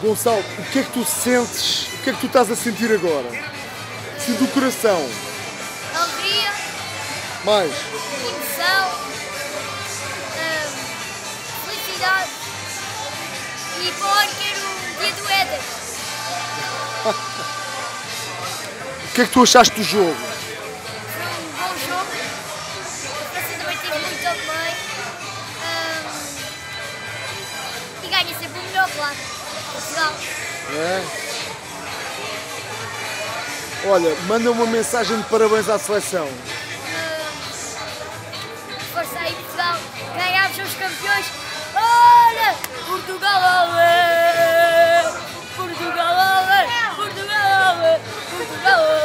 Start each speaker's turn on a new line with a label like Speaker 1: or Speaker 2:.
Speaker 1: Gonçalo, o que é que tu sentes? O que é que tu estás a sentir agora? Sim, do coração.
Speaker 2: Alegria,
Speaker 1: Mais.
Speaker 2: emoção, felicidade e para o ano quero o dia do Éder.
Speaker 1: O que é que tu achaste do jogo?
Speaker 2: Foi um bom jogo. A França também teve muito bem. E ganha sempre o melhor, claro. Portugal.
Speaker 1: É? Olha, manda uma mensagem de parabéns à seleção.
Speaker 2: Força aí, Portugal. Ganhámos os campeões. Olha! Portugal, olé! Portugal, olé! Portugal, olé! Portugal, olé!